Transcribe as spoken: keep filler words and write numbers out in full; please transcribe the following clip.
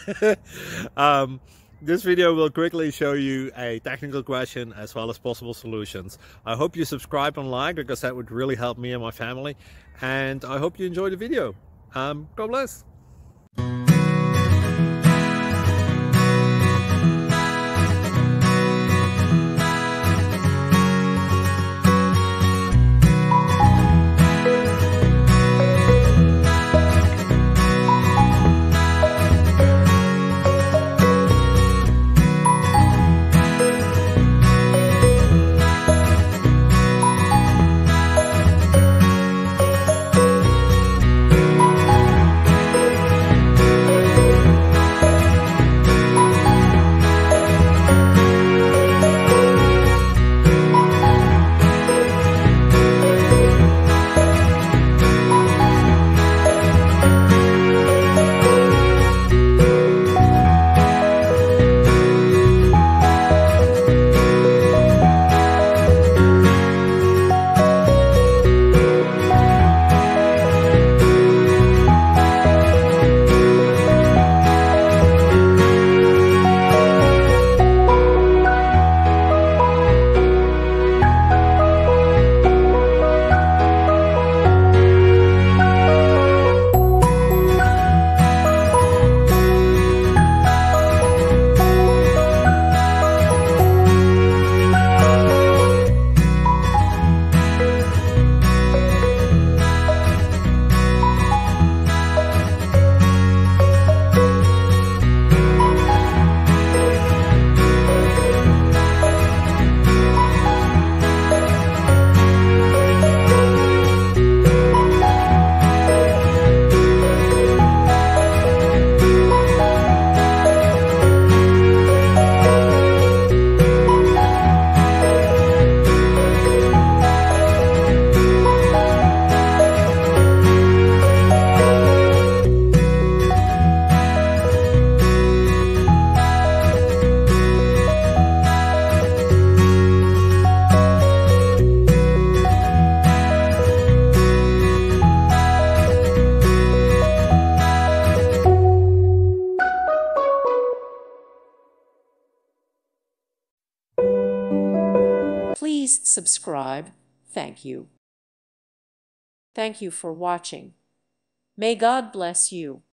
um, this video will quickly show you a technical question as well as possible solutions. I hope you subscribe and like, because that would really help me and my family. And I hope you enjoy the video. Um, God bless. Please subscribe. Thank you. Thank you for watching. May God bless you.